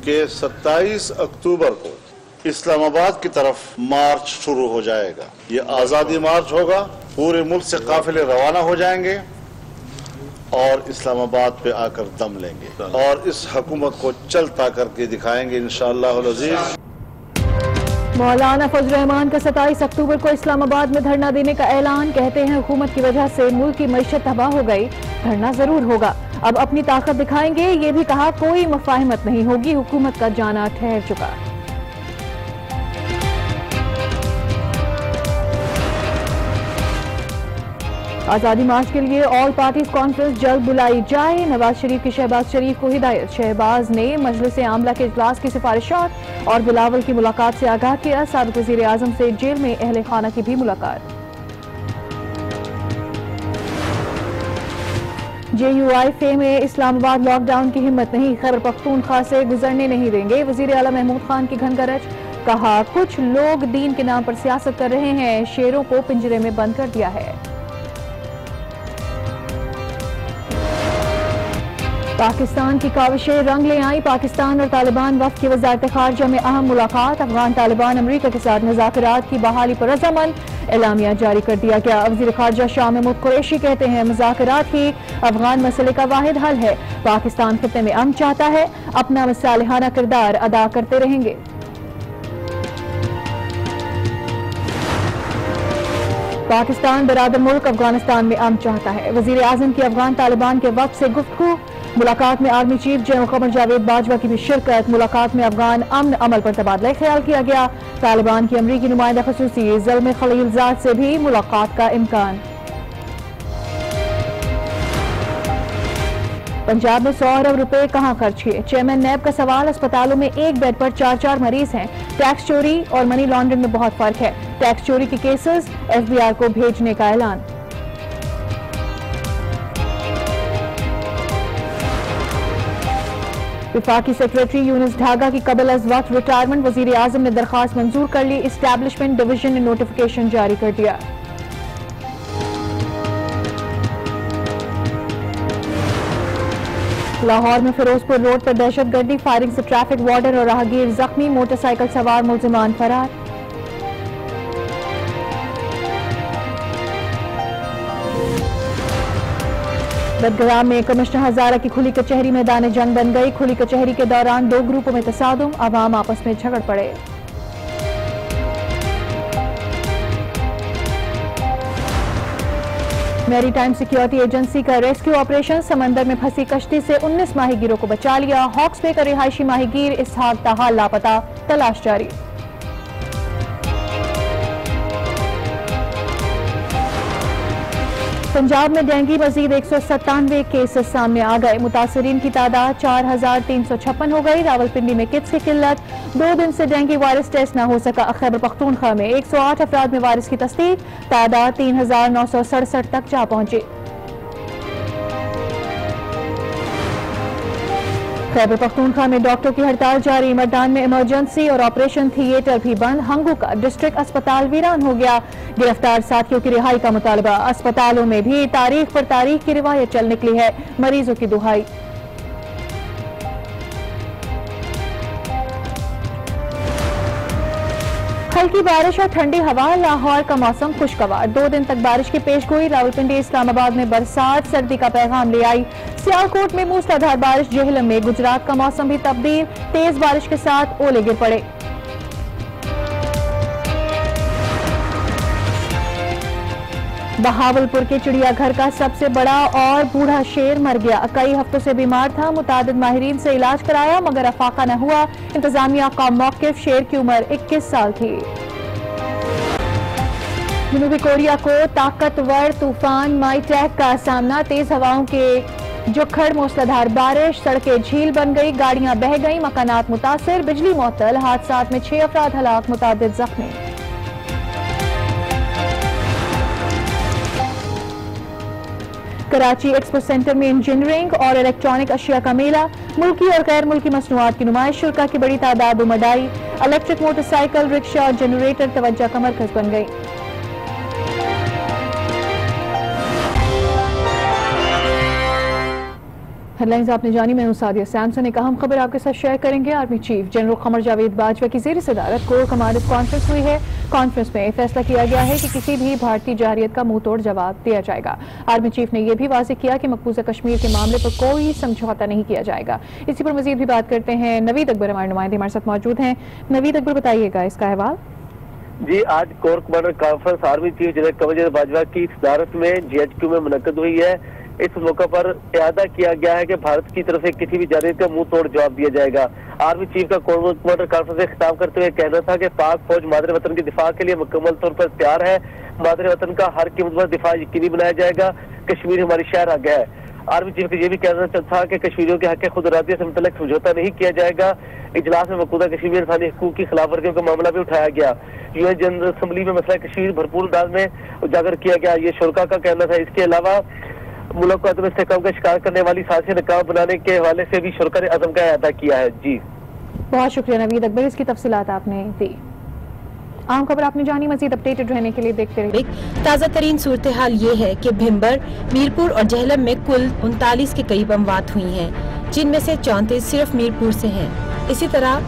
कि 27 अक्टूबर को इस्लामाबाद की तरफ मार्च शुरू हो जाएगा। ये आज़ादी मार्च होगा। पूरे मुल्क से काफिले रवाना हो जाएंगे और इस्लामाबाद पे आकर दम लेंगे और इस हुकूमत को चलता करके दिखाएंगे इंशाअल्लाह अज़ीज़। मौलाना फजल रहमान का 27 अक्टूबर को इस्लामाबाद में धरना देने का ऐलान। कहते हैं हुकूमत की वजह से मुल्क की मईशत तबाह हो गई, धरना जरूर होगा, अब अपनी ताकत दिखाएंगे। ये भी कहा कोई मुफाहिमत नहीं होगी, हुकूमत का जाना ठहर चुका। आजादी मार्च के लिए ऑल पार्टीज कॉन्फ्रेंस जल्द बुलाई जाए। नवाज शरीफ की शहबाज शरीफ को हिदायत। शहबाज ने मजलिस आमला के इजलास की सिफारिशात और बिलावल की मुलाकात से आगाह किया। साबिक वज़ीर आज़म से जेल में अहले खाना की भी मुलाकात। JUIF में इस्लामाबाद लॉकडाउन की हिम्मत नहीं, खैबर पख्तूनख्वा से गुजरने नहीं देंगे। वज़ीर आला महमूद खान की घनगरज। कहा कुछ लोग दीन के नाम पर सियासत कर रहे हैं, शेरों को पिंजरे में बंद कर दिया है। पाकिस्तान की काविशें रंग ले आई। पाकिस्तान और तालिबान वफ़द की वज़ारत ख़ारजा में अहम मुलाकात। अफगान तालिबान अमरीका के साथ मुज़ाकरात की बहाली पर रज़ामंद एलामिया जारी कर दिया गया। वज़ीर ख़ारजा शाह महमूद कुरैशी कहते हैं मुज़ाकरात ही अफगान मसले का वाहिद हल है। पाकिस्तान खित्ते में अमन चाहता है, अपना मसालिहाना किरदार अदा करते रहेंगे। पाकिस्तान बरादर मुल्क अफगानिस्तान में अमन चाहता है। वज़ीर आज़म की अफगान तालिबान के वक्त से गुफ्तगू। मुलाकात में army chief general Qamar Javed Bajwa की भी शिरकत। मुलाकात में अफगान अमन अमल पर तबादला ख्याल किया गया। तालिबान की अमरीकी नुमाइंदा ख़ुसूसी ज़ल्म खलीलजाद से भी मुलाकात का इम्कान। पंजाब में 100 अरब रुपए कहां खर्च किए, चेयरमैन नैब का सवाल। अस्पतालों में एक बेड पर 4 मरीज हैं। टैक्स चोरी और मनी लॉन्ड्रिंग में बहुत फर्क है। टैक्स चोरी के केसेस FBI को भेजने का ऐलान। विफाकी सेक्रेटरी यूनुस ढागा की कबल अज वक्त रिटायरमेंट। वजीर आजम ने दरखास्त मंजूर कर ली। इस्टेब्लिशमेंट डिवीजन ने नोटिफिकेशन जारी कर दिया। लाहौर में फिरोजपुर रोड पर दहशतगर्दी, फायरिंग से ट्रैफिक वार्डन और राहगीर जख्मी। मोटरसाइकिल सवार मुल्जिमान फरार। बदगराम में कमिश्नर हजारा की खुली कचहरी मैदान जंग बन गई। खुली कचहरी के दौरान 2 ग्रुपों में तसादुम, आवाम आपस में झगड़ पड़े। मैरीटाइम सिक्योरिटी एजेंसी का रेस्क्यू ऑपरेशन। समंदर में फंसी कश्ती से 19 माहीगीरों को बचा लिया। हॉक्स बे का रिहायशी माहीगीर इसहाक ताहा लापता, तलाश जारी। पंजाब में डेंगू मजीद 197 केसेस सामने आ गए। मुतासरीन की तादाद 4356 हो गई। रावलपिंडी में किट्स की किल्लत। 2 दिन से डेंगू वायरस टेस्ट न हो सका। खैबर पख्तूनख्वा में 108 अफराद में वायरस की तस्दीक। तादाद 3967 तक जा पहुंची। खैबर पख्तूनख्वा में डॉक्टर की हड़ताल जारी। मर्दान में इमरजेंसी और ऑपरेशन थिएटर भी बंद। हंगू का डिस्ट्रिक्ट अस्पताल वीरान हो गया। गिरफ्तार साथियों की रिहाई का मुतालबा। अस्पतालों में भी तारीख पर तारीख की रिवायत चल निकली है। मरीजों की दुहाई। हल्की बारिश और ठंडी हवा। लाहौर का मौसम खुशगवार। 2 दिन तक बारिश की पेशगोई। रावलपिंडी इस्लामाबाद में बरसात सर्दी का पैगाम ले आई। सियालकोट में मूसलाधार बारिश। जेहलम में गुजरात का मौसम भी तब्दील। तेज बारिश के साथ ओले गिर पड़े। बहावलपुर के चिड़ियाघर का सबसे बड़ा और बूढ़ा शेर मर गया। कई हफ्तों से बीमार था। मुतादिद माहिरीन से इलाज कराया मगर अफाका न हुआ। इंतजामिया का मौकिफ। शेर की उम्र 21 साल थी। जनूबी कोरिया को ताकतवर तूफान माईटैक का सामना। तेज हवाओं के जुखड़, मूसलाधार बारिश, सड़कें झील बन गई, गाड़ियां बह गई, मकानात मुतासिर, बिजली मुअत्तल। हादसात में 6 अफराद हलाक, मुतादिद जख्मी। कराची एक्सपो सेंटर में इंजीनियरिंग और इलेक्ट्रॉनिक अशिया का मेला। मुल्की और गैर मुल्की मसनूआत की नुमाइश। शुल्का की बड़ी तादाद उमड़ आई। इलेक्ट्रिक मोटरसाइकिल, रिक्शा और जनरेटर तवज्जो का मरकज बन गई। हेडलाइंस आपने जानी, मैं हूं सादिया सैमसन। एक अहम खबर आपके साथ शेयर करेंगे। Army chief general Qamar Javed Bajwa की ज़ेर सदारत कोर कमांडर्स कॉन्फ्रेंस हुई है। कॉन्फ्रेंस में फैसला किया गया है कि किसी भी भारतीय जारियत का मुंह तोड़ जवाब दिया जाएगा। आर्मी चीफ ने यह भी वाज़ेह किया कि मकबूजा कश्मीर के मामले पर कोई समझौता नहीं किया जाएगा। इसी पर मजीद भी बात करते हैं। नवीद अकबर हमारे नुमाइंदे हमारे साथ मौजूद हैं। नवीद अकबर, बताइएगा इसका अहवाल। जी, आज core commander conference army chief general Qamar Javed Bajwa की सदारत में GHQ में मुनक्कद हुई है। इस मौके पर इरादा किया गया है कि भारत की तरफ से किसी भी जारियत का मुंह तोड़ जवाब दिया जाएगा। आर्मी चीफ का कोर कमांडर कॉन्फ्रेंस से खिताब करते हुए कहना था कि पाक फौज मादरे वतन के दिफा के लिए मुकम्मल तौर पर तैयार है। मादरे वतन का हर कीमत पर दिफा यकीनी बनाया जाएगा। कश्मीर हमारी शहर आ गया है। आर्मी चीफ का ये भी कहना था कि कश्मीरियों के हक खुद इरादियत से मुतल्लिक समझौता नहीं किया जाएगा। इजलास में मौजूदा कश्मीर में इंसानी हकूक की खिलाफ वर्जियों का मामला भी उठाया गया। UN जनरल असम्बली में मसला कश्मीर भरपूर अंदाज में उजागर किया गया। ये शुरा का कहना था। इसके अलावा मुल्क को अदम इस्तेहकाम का शिकार करने वाली साजिशें नाकाम बनाने के हवाले से भी शुरा ने अज़म का अदा किया है। जी, बहुत शुक्रिया नवीद अकबर, इसकी तफसीलात आपने दी। आम खबर आपने जानी, मजीद अपडेटेड रहने के लिए देखते रहिए। ताज़ा तरीन सूरत हाल ये है कि भिम्बर, मीरपुर और जहलम में कुल 39 के करीब अमवात हुई हैं, जिनमें से 34 सिर्फ मीरपुर से हैं। इसी तरह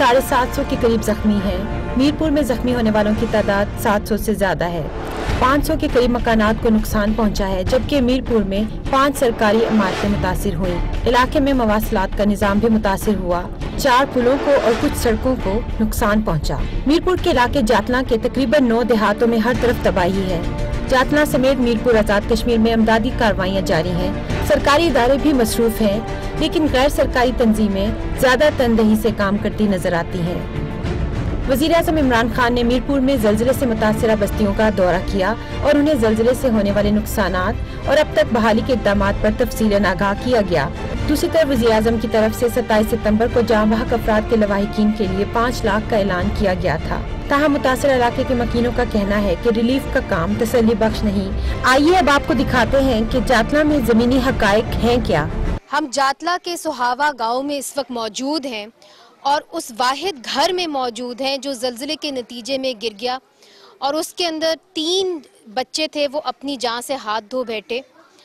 750 के करीब जख्मी हैं। मीरपुर में जख्मी होने वालों की तादाद 700 से ज्यादा है। 500 के करीब मकानात को नुकसान पहुंचा है, जबकि मीरपुर में 5 सरकारी इमारतें मुतासिर हुई। इलाके में मवासलात का निजाम भी मुतासिर हुआ। 4 पुलों को और कुछ सड़कों को नुकसान पहुंचा। मीरपुर के इलाके जातना के तकरीबन 9 देहातों में हर तरफ तबाही है। जातना समेत मीरपुर आजाद कश्मीर में इमदादी कार्रवाइयाँ जारी हैं। सरकारी इदारे भी मसरूफ हैं, लेकिन गैर सरकारी तंजीमें ज्यादा तनदेही से काम करती नजर आती हैं। वज़ीर आज़म इमरान खान ने मीरपुर में ज़लज़ले से मुतासिरा बस्तियों का दौरा किया और उन्हें ज़लज़ले से होने वाले नुकसानात और अब तक बहाली के इक़दामात पर तफसीलन आगाह किया गया। दूसरी तरफ वज़ीर आज़म की तरफ से 27 सितंबर को जाम बहक अफराद के लवाहिकीन के लिए 5 लाख का ऐलान किया गया था। ताहम मुतासिर इलाके के मकीनों का कहना है कि रिलीफ का काम तसल्ली बख्श नहीं। आइए अब आपको दिखाते हैं कि जातना में ज़मीनी हक़ाइक़ हैं क्या। हम जातला के सुहावा गाँव में इस वक्त मौजूद हैं और उस वाहिद घर में मौजूद हैं जो ज़लज़ले के नतीजे में गिर गया और उसके अंदर 3 बच्चे थे, वो अपनी जान से हाथ धो बैठे।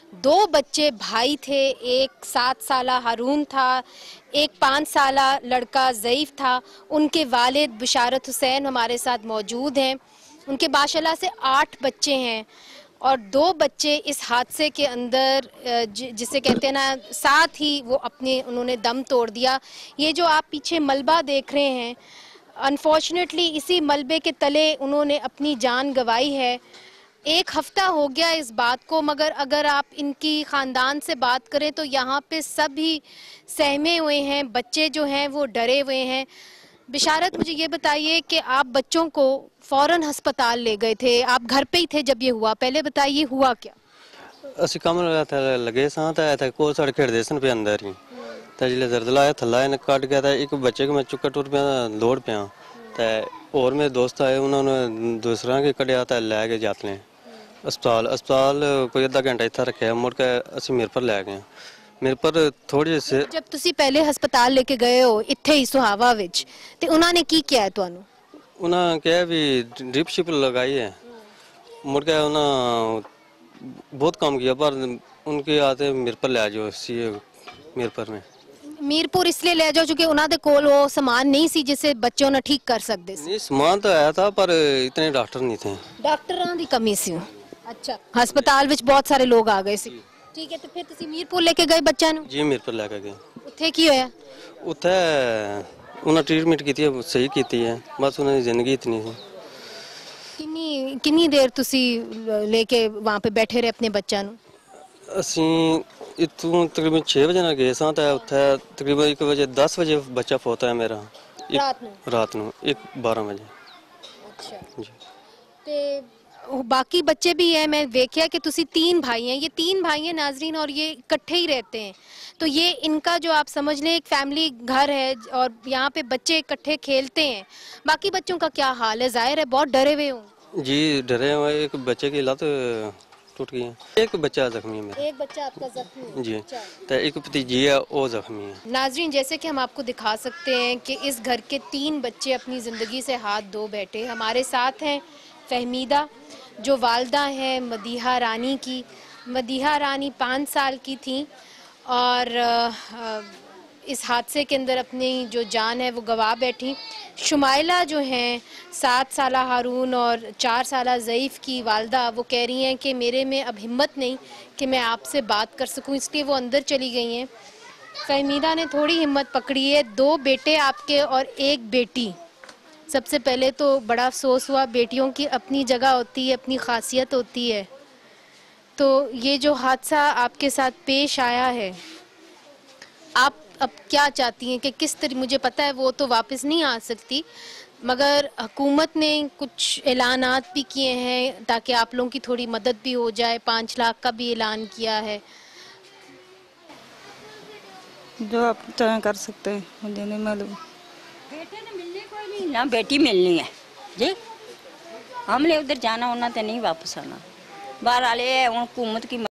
2 बच्चे भाई थे, एक 7 साला हारून था, एक 5 साला लड़का ज़ईफ़ था। उनके वालिद बिशारत हुसैन हमारे साथ मौजूद हैं। उनके माशाल्लाह से 8 बच्चे हैं और 2 बच्चे इस हादसे के अंदर जिसे कहते हैं ना, साथ ही वो उन्होंने दम तोड़ दिया। ये जो आप पीछे मलबा देख रहे हैं, अनफॉर्चुनेटली इसी मलबे के तले उन्होंने अपनी जान गंवाई है। 1 हफ्ता हो गया इस बात को, मगर अगर आप इनकी ख़ानदान से बात करें तो यहाँ पे सभी सहमे हुए हैं। बच्चे जो हैं वो डरे हुए हैं। बिशारत, मुझे ये बताइए कि आप बच्चों को फौरन अस्पताल ले गए थे, आप घर पे ही थे जब ये हुआ, पहले बताइए हुआ क्या? ਅਸੀਂ ਕਮਰੇ ਤੇ ਲੱਗੇ ਸਾਂ ਤਾਂ ਇੱਥੇ ਕੋਲ ਸੜ ਖੇਡਦੇ ਸਨ ਪਏ ਅੰਦਰ ਹੀ ਤੇ ਜਿਹੜੇ ਜ਼ਰਦਲਾ ਆਇਆ ਥੱਲਾ ਇਹਨੇ ਕੱਢ ਗਿਆ ਤਾਂ ਇੱਕ ਬੱਚੇ ਨੂੰ ਮੈਂ ਚੁੱਕ ਟੁਰ ਪਿਆ ਦੌੜ ਪਿਆ ਤੇ ਹੋਰ ਮੇਰੇ ਦੋਸਤ ਆਏ, ਉਹਨਾਂ ਨੇ ਦੂਸਰਾ ਕੇ ਕੱਢਿਆ ਤਾਂ ਲੈ ਕੇ ਜਾਤਲੇ अस्पताल कोई अद्धा घंटा इतना रखे मुड़ के असं मेरे पर लै गए। मेरे पर थोड़ी से जब तुसी पहले हस्पताल लेके गए हो इत्थे ही सुहावा विच ते उन्होंने की किया है तुहानू? उन्होंने कहा भी ड्रिप शिप लगाई है, मुड़ के उन्होंने बहुत काम किया पर उनके आते मेरे पर लै जाओ सी मीरपुर में। मीरपुर इसलिए ले जाओ क्योंकि उन्होंने कोल वो सामान नहीं सी जिसे बच्चों ने ठीक कर सकते। नहीं सामान तो आया था पर इतने डॉक्टर नहीं थे, डॉक्टरों की कमी सी। अच्छा, हस्पताल विच बहुत सारे लोग आ गए सी। ठीक है, तो फिर तुसी मीरपुर लेके गए बच्चा नु? जी मीरपुर लेके गए। उत्थे की होया? उत्थे उन्हें ट्रीटमेंट की है, सही की है, बस उन्हें जिंदगी इतनी थी। कितनी देर तुसी लेके वहाँ पे बैठे रहे अपने बच्चा नु? ਅਸੀਂ इतों तकरीबन 6 बजे गए सां ते उत्थे तकरीबन 1 बजे 10 बजे बच्चा फोत है मेरा रात ਨੂੰ 12 बजे। अच्छा जी। ते बाकी बच्चे भी हैं, मैं देखा कि तुसी 3 भाई हैं, ये 3 भाई हैं नाजरीन और ये इकट्ठे ही रहते हैं। तो ये इनका जो आप समझ लें एक फैमिली घर है और यहाँ पे बच्चे इकट्ठे खेलते हैं। बाकी बच्चों का क्या हाल है? जाहिर है बहुत डरे हुए हों। जी डरे हुए, एक बच्चे की लत टूट गई है, एक बच्चा जख्मी है मेरा। एक बच्चा आपका जख्मी है? जी, तो एक भतीजी है वो जख्मी है। नाजरीन, जैसे कि हम आपको दिखा सकते हैं कि इस घर के 3 बच्चे अपनी ज़िंदगी से हाथ धो बैठे। हमारे साथ हैं फहमीदा जो वालदा है मदीहा रानी की। मदीहा रानी 5 साल की थी और इस हादसे के अंदर अपनी जो जान है वो गंवा बैठी। शुमाइला जो हैं 7 साला हारून और 4 साला ज़ईफ़ की वालदा, वो कह रही हैं कि मेरे में अब हिम्मत नहीं कि मैं आपसे बात कर सकूं, इसलिए वो अंदर चली गई हैं। फ़हमीदा ने थोड़ी हिम्मत पकड़ी है। 2 बेटे आपके और 1 बेटी। सबसे पहले तो बड़ा अफसोस हुआ, बेटियों की अपनी जगह होती है, अपनी खासियत होती है। तो ये जो हादसा आपके साथ पेश आया है, आप अब क्या चाहती हैं कि किस तरह, मुझे पता है वो तो वापस नहीं आ सकती, मगर हुकूमत ने कुछ ऐलानात भी किए हैं ताकि आप लोगों की थोड़ी मदद भी हो जाए। 5 लाख का भी ऐलान किया है। जो आप चाहें कर सकते हैं, मुझे नहीं मालूम। बेटे ने मिलने कोई नहीं ना, बेटी मिलनी है जी। हमने उधर जाना होना तो नहीं वापस आना। बाहर आले हुकूमत की